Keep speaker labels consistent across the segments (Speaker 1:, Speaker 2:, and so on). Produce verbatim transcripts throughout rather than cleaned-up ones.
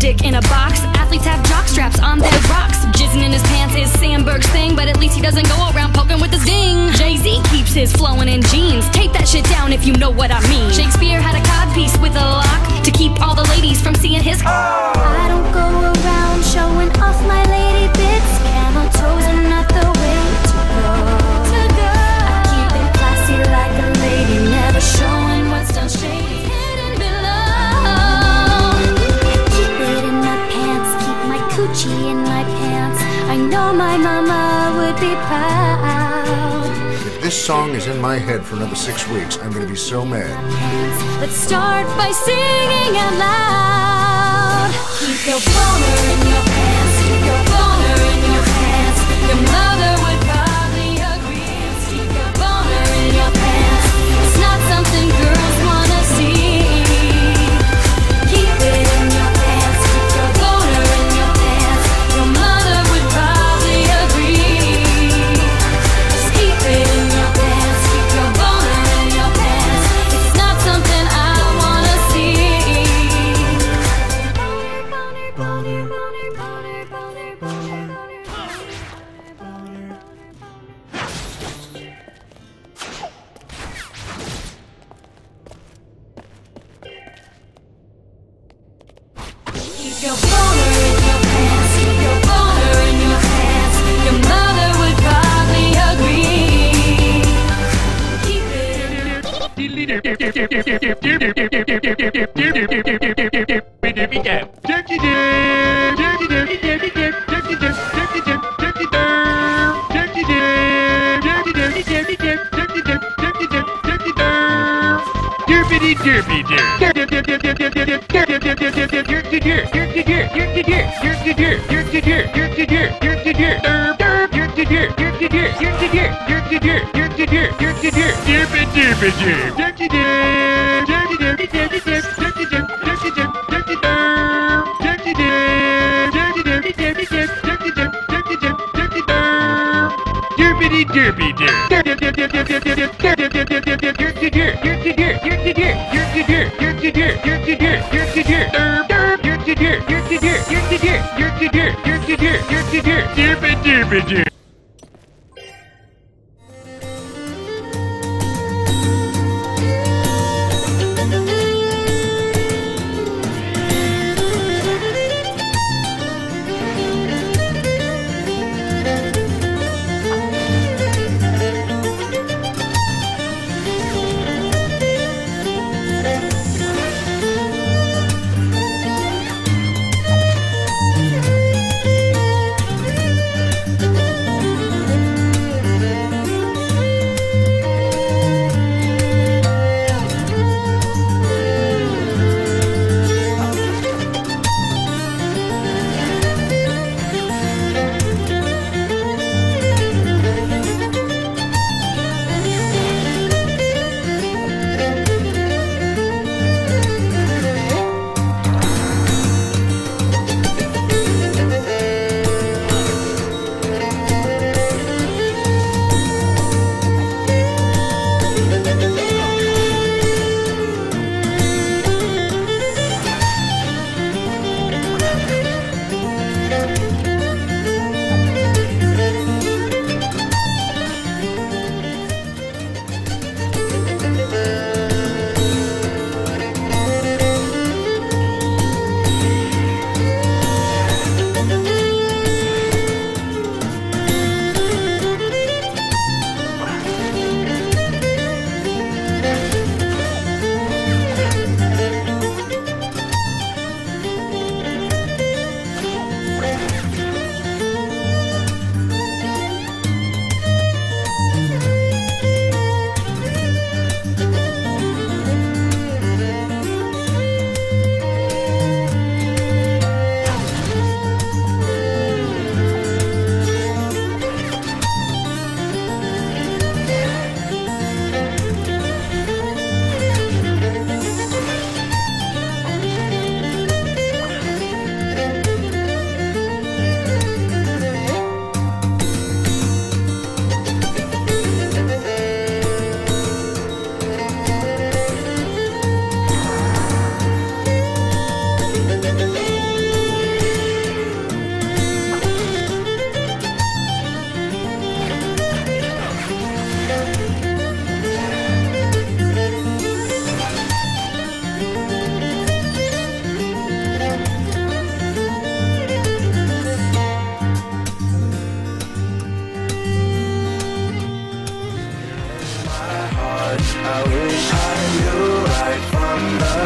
Speaker 1: dick in a box. Athletes have jock straps on their rocks. Jizzing in his pants is Sandberg's thing, but at least he doesn't go around poking with his ding. Jay-Z keeps his flowing in jeans. Tape that shit down if you know what I mean. Shakespeare had a codpiece with a lock to keep all the ladies from seeing his.
Speaker 2: I don't go around showing off my lady bits. Camel toes are not the way to go. To go. I keep it classy like a lady, never showing what's done shady. Hidden below. Keep it in my pants, keep my coochie in my pants. I know my mama would be proud.
Speaker 3: If this song is in my head for another six weeks, I'm gonna be so mad.
Speaker 2: Let's start by singing out loud. Keep your boner in your pants, keep your boner in your pants. Your mother would probably agree. Keep your boner in your pants. It's not something girls wanna see. Keep it in your pants, keep your boner in your pants. Your mother would probably agree. Just keep it in your pants, keep your boner in your pants. It's not something I wanna see. Boner, boner, boner, boner, boner, boner, boner, boner. Keep your boner in your pants, keep your boner in your pants. Your mother would probably agree. Keep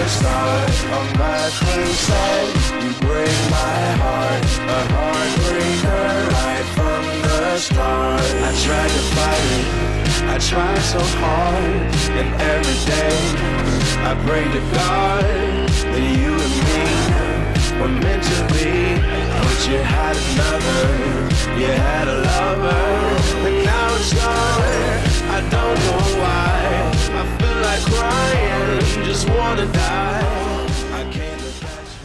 Speaker 4: start of my crusade. You break my heart, a heartbreaker right from the start. I tried to fight it, I tried so hard, and every day I pray to God that you and me were meant to be. But you had another, you had a lover, and now it's gone. I don't know why, I feel like crying, just wanna die. I can't look at you.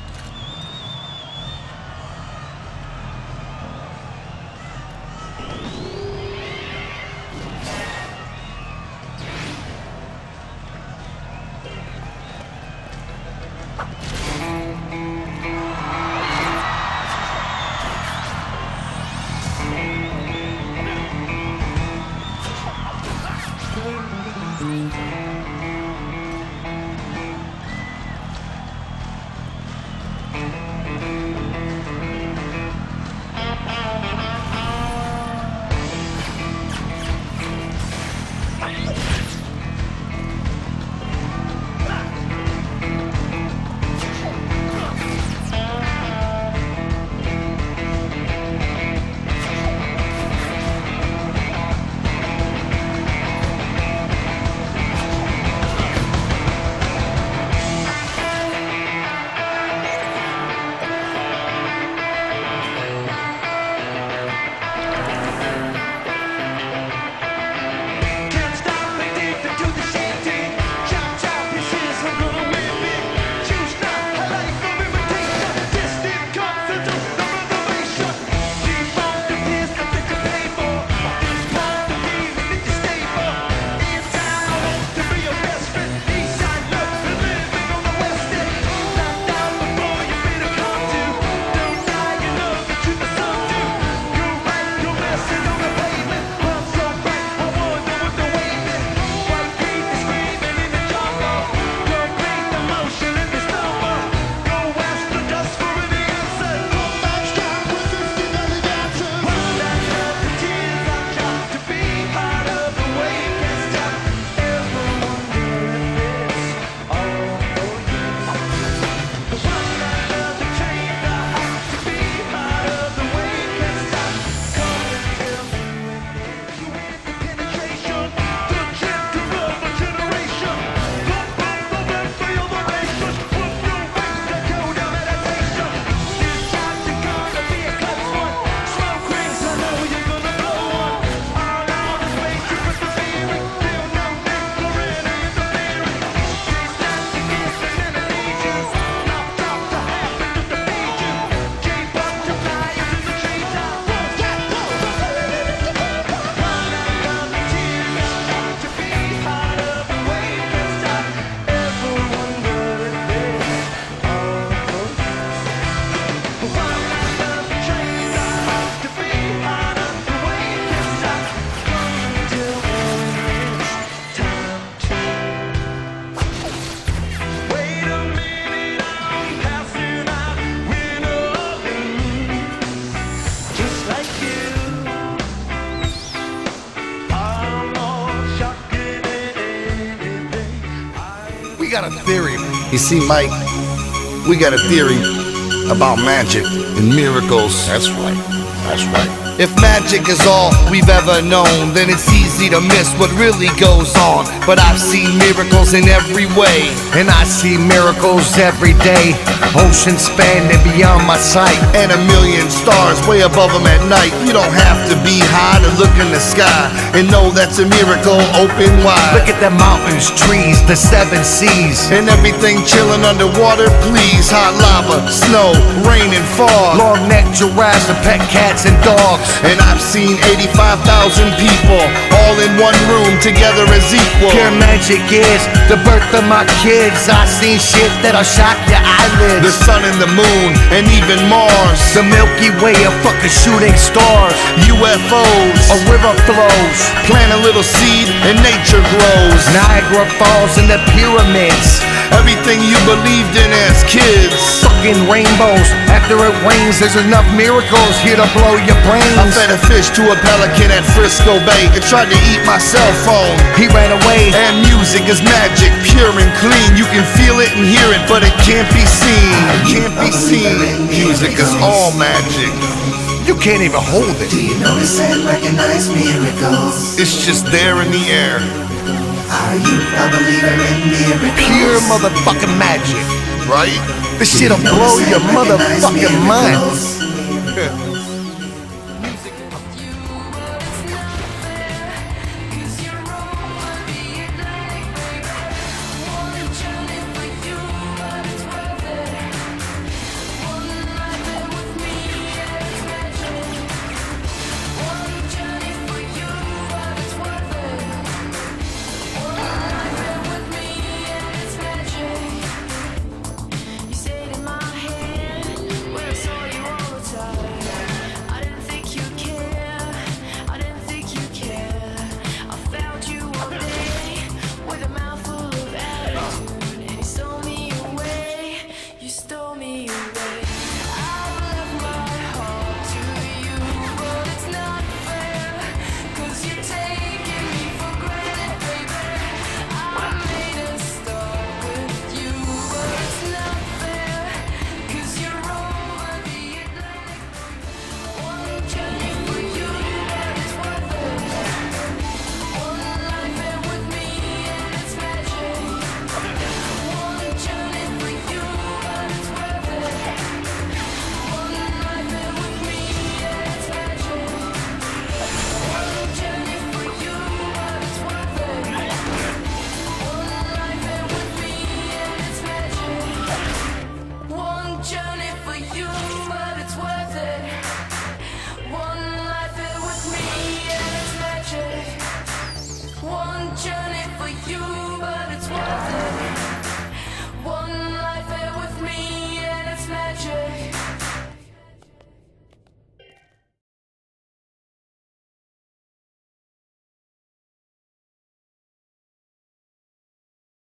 Speaker 5: We got a theory. You see, Mike, we got a theory about magic and miracles.
Speaker 3: That's right. That's right.
Speaker 5: If magic is all we've ever known, then it's easy to miss what really goes on. But I've seen miracles in every way, and I see miracles every day. Oceans spanning beyond my sight, and a million stars way above them at night. You don't have to be high to look in the sky and know that's a miracle open wide. Look at the mountains, trees, the seven seas, and everything chilling underwater, please. Hot lava, snow, rain and fog, long-necked giraffes and pet cats and dogs. And I've seen eighty-five thousand people all in one room together as equal. Pure magic is the birth of my kids. I've seen shit that'll shock your eyelids. The sun and the moon and even Mars, the Milky Way of fucking shooting stars, U F Os, a river flows, plant a little seed and nature grows. Niagara Falls and the pyramids, everything you believed in as kids. Fucking rainbows, after it rains there's enough miracles here to blow your brains. I fed a fish to a pelican at Frisco Bay. It tried to eat my cell phone. He ran away. And music is magic, pure and clean. You can feel it and hear it, but it can't be seen. Can't be seen. Music is all magic. You can't even hold it.
Speaker 6: Do you notice and recognize miracles?
Speaker 5: It's just there in the air.
Speaker 6: Are you a believer in miracles?
Speaker 5: Pure motherfucking magic, right? This shit'll blow your motherfucking mind.
Speaker 2: One journey.